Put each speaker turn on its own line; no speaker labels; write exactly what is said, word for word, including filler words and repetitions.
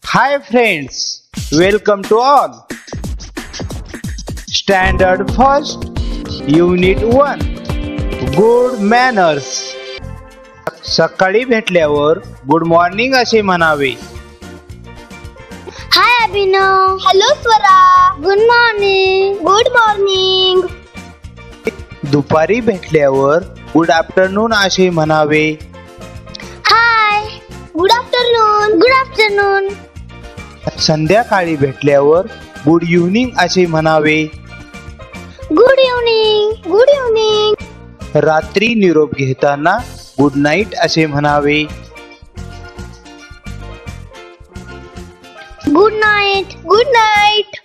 Hi friends, welcome to all. Standard first, Unit one. Good manners. सकाळी भेटल्यावर good morning असे म्हणावे.
Hi Abhinav. Hello Swara. Good morning. Good morning.
दुपारी भेटल्यावर good afternoon असे म्हणावे.
Hi. Good afternoon. Good afternoon.
संध्याकाळी भेटल्यावर गुड इव्हनिंग असे म्हणावे.
Good evening. Good evening.
रात्री निरोप घेताना गुड नाईट असे म्हणावे.
Good night. Good night.